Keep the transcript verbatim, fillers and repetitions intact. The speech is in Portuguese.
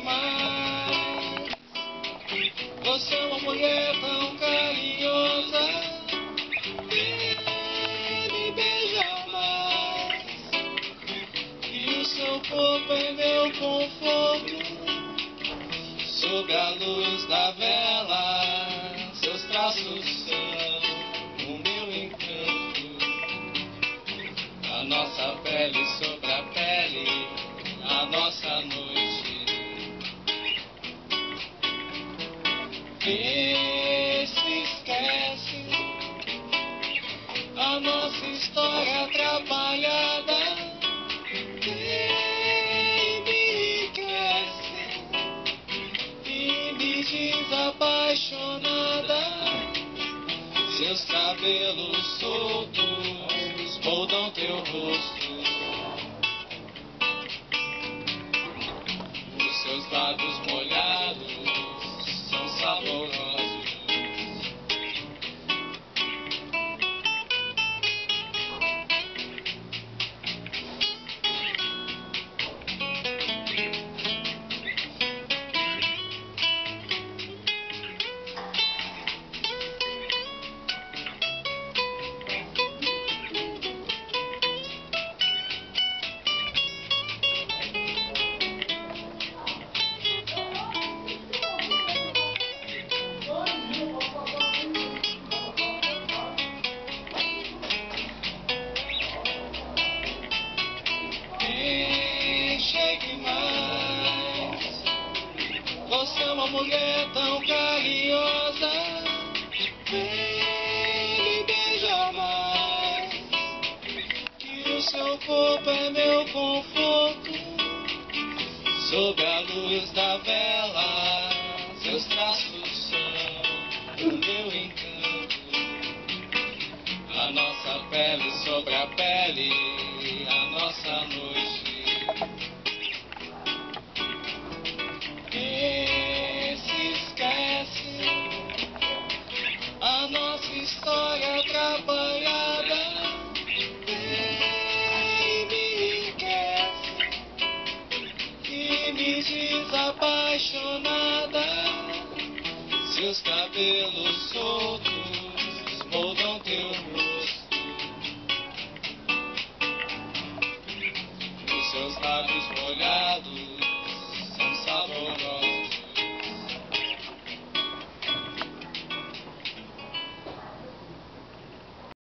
mais. Você é uma mulher tão carinhosa, me beija mais. E o seu corpo é meu conforto. Sob a luz da vela, seus traços são o meu encanto. A nossa pele sobre a pele, a nossa noite. Vê se esquece a nossa história atrapalhada. Vem, me enriquece e me diz apaixonada. Seus cabelos soltos moldam teu rosto. Os seus lábios molhados são saborosos. Você é uma mulher tão carinhosa, vem me beijar mais. Que o seu corpo é meu conforto. Sob a luz da vela, seus traços são o meu encanto. A nossa pele sobre a pele, a nossa noite. História atrapalhada, vem, me enriquece e me diz apaixonada. Seus cabelos soltos